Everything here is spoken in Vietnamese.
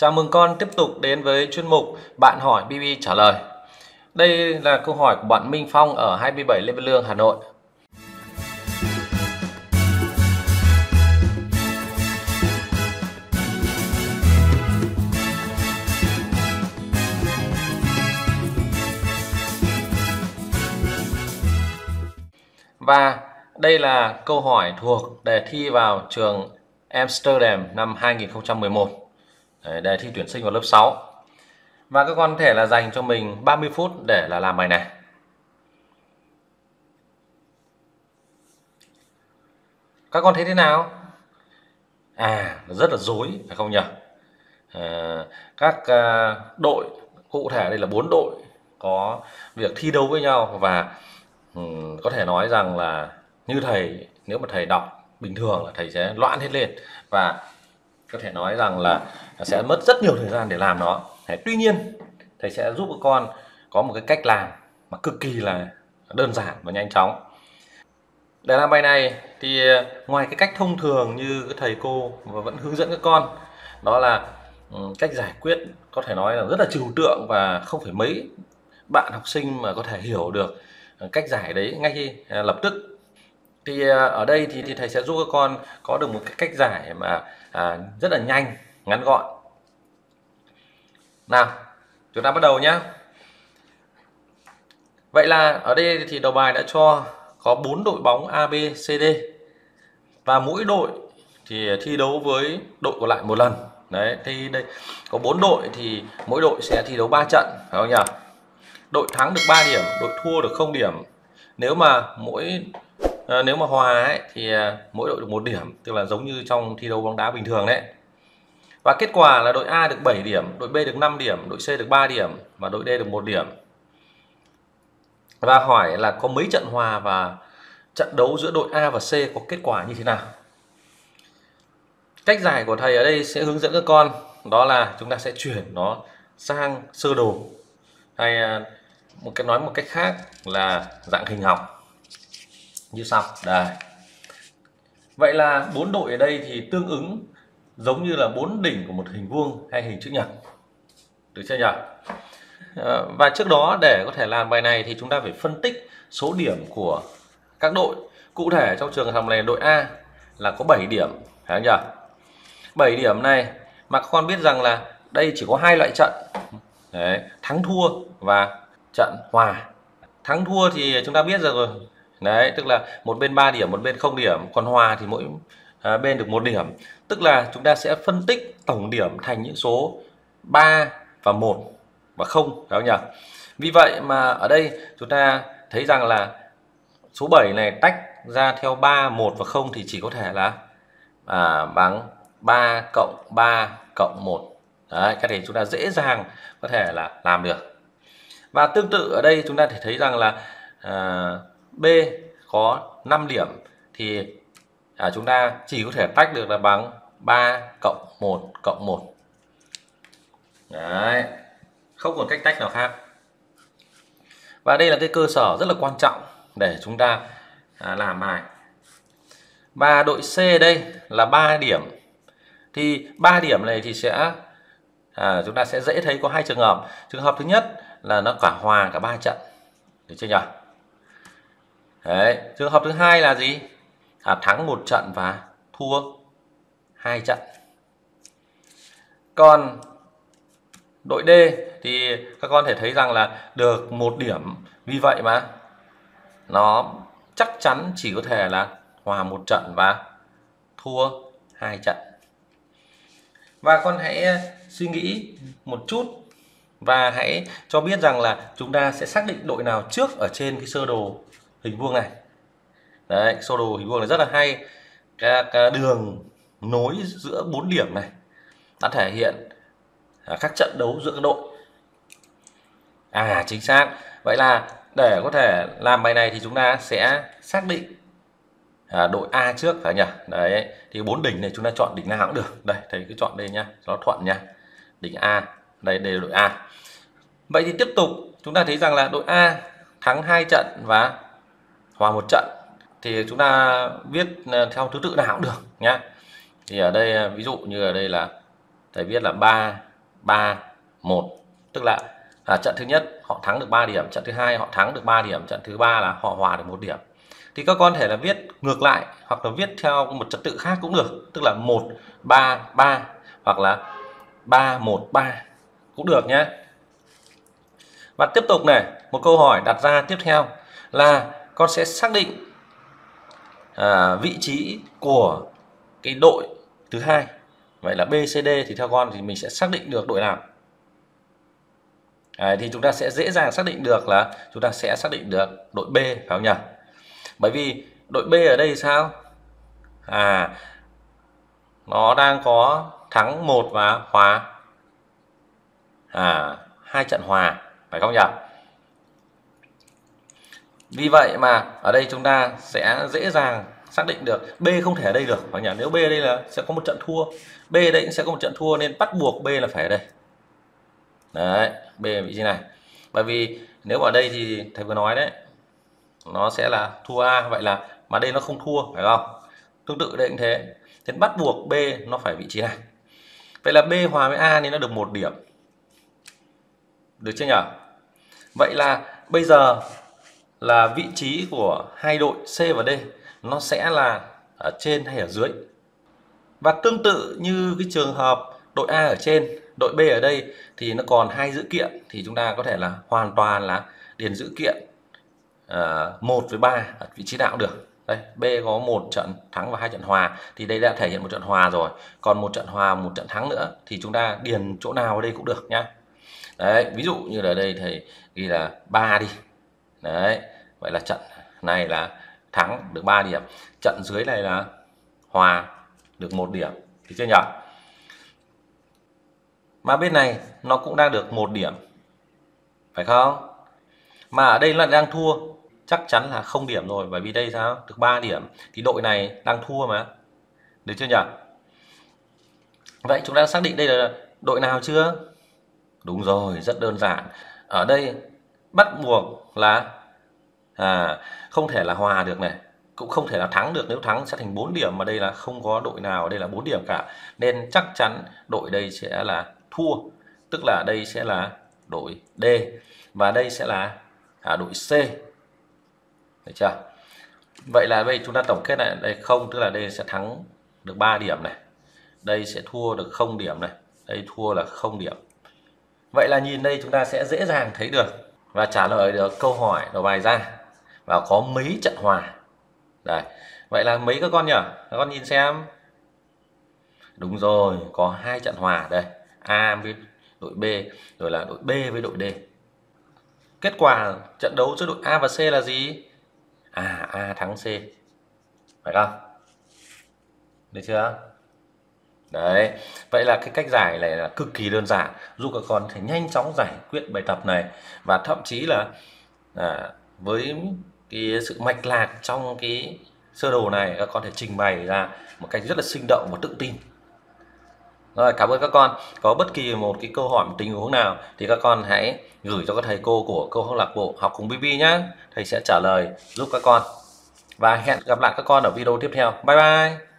Chào mừng con tiếp tục đến với chuyên mục Bạn hỏi BB trả lời. Đây là câu hỏi của bạn Minh Phong ở 27 Lê Văn Lương, Hà Nội. Và đây là câu hỏi thuộc đề thi vào trường Amsterdam năm 2011. Đề thi tuyển sinh vào lớp 6. Và các con có thể là dành cho mình 30 phút để làm bài này. Các con thấy thế nào? Rất là rối phải không nhỉ? Các đội, cụ thể đây là 4 đội có việc thi đấu với nhau, và có thể nói rằng là như thầy, nếu mà thầy đọc bình thường là thầy sẽ loạn hết lên, và có thể nói rằng là sẽ mất rất nhiều thời gian để làm nó. Tuy nhiên thầy sẽ giúp các con có một cái cách làm mà cực kỳ là đơn giản và nhanh chóng. Để làm bài này thì ngoài cái cách thông thường như thầy cô vẫn hướng dẫn các con, đó là cách giải quyết có thể nói là rất là trừu tượng, và không phải mấy bạn học sinh mà có thể hiểu được cách giải đấy ngay lập tức. Thì ở đây thì thầy sẽ giúp các con có được một cái cách giải mà rất là nhanh, ngắn gọn. Nào, chúng ta bắt đầu nhé. Vậy là ở đây thì đầu bài đã cho có 4 đội bóng A, B, C, D, và mỗi đội thì thi đấu với đội còn lại một lần. Đấy, thì đây có 4 đội thì mỗi đội sẽ thi đấu 3 trận, phải không nhỉ? Đội thắng được 3 điểm, đội thua được 0 điểm. Nếu mà hòa ấy, thì mỗi đội được 1 điểm, tức là giống như trong thi đấu bóng đá bình thường đấy. Và kết quả là đội A được 7 điểm, đội B được 5 điểm, đội C được 3 điểm và đội D được 1 điểm. Và hỏi là có mấy trận hòa và trận đấu giữa đội A và C có kết quả như thế nào. Cách giải của thầy ở đây sẽ hướng dẫn các con, đó là chúng ta sẽ chuyển nó sang sơ đồ, hay nói một cách khác là dạng hình học như sau. Đây. Vậy là 4 đội ở đây thì tương ứng giống như là 4 đỉnh của một hình vuông hay hình chữ nhật. Được chưa nhỉ? Và trước đó để có thể làm bài này thì chúng ta phải phân tích số điểm của các đội. Cụ thể trong trường hợp này đội A là có 7 điểm, phải không nhỉ? 7 điểm này mà các con biết rằng là đây chỉ có 2 loại trận. Đấy, thắng thua và trận hòa. Thắng thua thì chúng ta biết rồi. Đấy, tức là một bên 3 điểm, một bên 0 điểm, còn hòa thì mỗi bên được 1 điểm. Tức là chúng ta sẽ phân tích tổng điểm thành những số 3 và 1 và 0, phải không nhỉ? Vì vậy mà ở đây chúng ta thấy rằng là số 7 này tách ra theo 3, 1 và 0 thì chỉ có thể là bằng 3 cộng 3 cộng 1. Đấy, cái này chúng ta dễ dàng có thể là làm được. Và tương tự ở đây chúng ta thể thấy rằng là B có 5 điểm thì chúng ta chỉ có thể tách được là bằng 3 cộng 1 cộng 1. Đấy, không còn cách tách nào khác. Và đây là cái cơ sở rất là quan trọng để chúng ta làm bài. Và đội C đây là 3 điểm. Thì 3 điểm này thì sẽ chúng ta sẽ dễ thấy có 2 trường hợp. Trường hợp thứ nhất là nó cả hòa cả 3 trận. Được chưa nhỉ? Đấy, trường hợp thứ hai là gì? Thắng 1 trận và thua 2 trận. Còn đội D thì các con thể thấy rằng là được 1 điểm, vì vậy mà nó chắc chắn chỉ có thể là hòa 1 trận và thua 2 trận. Và con hãy suy nghĩ một chút và hãy cho biết rằng là chúng ta sẽ xác định đội nào trước ở trên cái sơ đồ hình vuông này. Đấy, sơ đồ hình vuông này rất là hay. Cái đường nối giữa 4 điểm này đã thể hiện các trận đấu giữa các đội. Chính xác. Vậy là để có thể làm bài này thì chúng ta sẽ xác định đội A trước, phải nhỉ? Đấy, thì 4 đỉnh này chúng ta chọn đỉnh nào cũng được. Đây, thầy cứ chọn đây nhá, cho nó thuận nha. Đỉnh A, đây là đội A. Vậy thì tiếp tục chúng ta thấy rằng là đội A thắng 2 trận và hòa 1 trận. Thì chúng ta viết theo thứ tự nào cũng được nhá. Thì ở đây ví dụ như ở đây là thầy viết là 3 3-1, tức là trận thứ nhất họ thắng được 3 điểm, trận thứ hai họ thắng được 3 điểm, trận thứ ba là họ hòa được 1 điểm. Thì các con thể là viết ngược lại hoặc là viết theo một trật tự khác cũng được, tức là 1-3-3 hoặc là 3-1-3 cũng được nhé. Và tiếp tục này, một câu hỏi đặt ra tiếp theo là con sẽ xác định vị trí của cái đội thứ hai. Vậy là BCD thì theo con thì mình sẽ xác định được đội nào? Thì chúng ta sẽ dễ dàng xác định được là chúng ta sẽ xác định được đội B, phải không nhỉ? Bởi vì đội B ở đây sao? Nó đang có thắng 1 và hòa 2 trận hòa, phải không nhỉ? Vì vậy mà ở đây chúng ta sẽ dễ dàng xác định được B không thể ở đây được, phải nhỉ? Nếu B ở đây là sẽ có một trận thua, B ở đây cũng sẽ có một trận thua nên bắt buộc B là phải ở đây. Đấy, B ở vị trí này. Bởi vì nếu ở đây thì thầy vừa nói đấy, nó sẽ là thua A, vậy là mà đây nó không thua, phải không? Tương tự đây cũng thế. Thế bắt buộc B nó phải vị trí này. Vậy là B hòa với A nên nó được 1 điểm. Được chưa nhỉ? Vậy là bây giờ là vị trí của hai đội C và D nó sẽ là ở trên hay ở dưới. Và tương tự như cái trường hợp đội A ở trên, đội B ở đây thì nó còn 2 dữ kiện thì chúng ta có thể là hoàn toàn là điền dữ kiện 1 với 3 ở vị trí nào cũng được. Đây, B có 1 trận thắng và 2 trận hòa thì đây đã thể hiện một trận hòa rồi. Còn một trận hòa, một trận thắng nữa thì chúng ta điền chỗ nào ở đây cũng được nhá. Đấy, ví dụ như ở đây thầy ghi là 3 đi. Đấy, vậy là trận này là thắng được 3 điểm, trận dưới này là hòa được 1 điểm, thì chưa nhỉ? Mà bên này nó cũng đang được 1 điểm, phải không? Mà ở đây là đang thua, chắc chắn là 0 điểm rồi, bởi vì đây sao? Được 3 điểm thì đội này đang thua mà. Được chưa nhỉ? Vậy chúng ta xác định đây là đội nào chưa? Đúng rồi, rất đơn giản. Ở đây bắt buộc là không thể là hòa được này, cũng không thể là thắng được, nếu thắng sẽ thành 4 điểm mà đây là không có đội nào ở đây là 4 điểm cả. Nên chắc chắn đội đây sẽ là thua, tức là đây sẽ là đội D và đây sẽ là đội C. Được chưa? Vậy là bây chúng ta tổng kết lại đây không, tức là đây sẽ thắng được 3 điểm này, đây sẽ thua được 0 điểm này, đây thua là 0 điểm. Vậy là nhìn đây chúng ta sẽ dễ dàng thấy được và trả lời được câu hỏi đầu bài ra và có mấy trận hòa. Đây, vậy là mấy các con nhỉ? Các con nhìn xem. Đúng rồi, có 2 trận hòa đây, A với đội B, rồi là đội B với đội D. Kết quả trận đấu giữa đội A và C là gì? A thắng C, phải không? Được chưa? Đấy, vậy là cái cách giải này là cực kỳ đơn giản, giúp các con thể nhanh chóng giải quyết bài tập này và thậm chí là với cái sự mạch lạc trong cái sơ đồ này các con thể trình bày ra một cách rất là sinh động và tự tin. Rồi, cảm ơn các con. Có bất kỳ một cái câu hỏi, một tình huống nào thì các con hãy gửi cho các thầy cô của câu lạc bộ Học Cùng BB nhé. Thầy sẽ trả lời giúp các con. Và hẹn gặp lại các con ở video tiếp theo. Bye bye.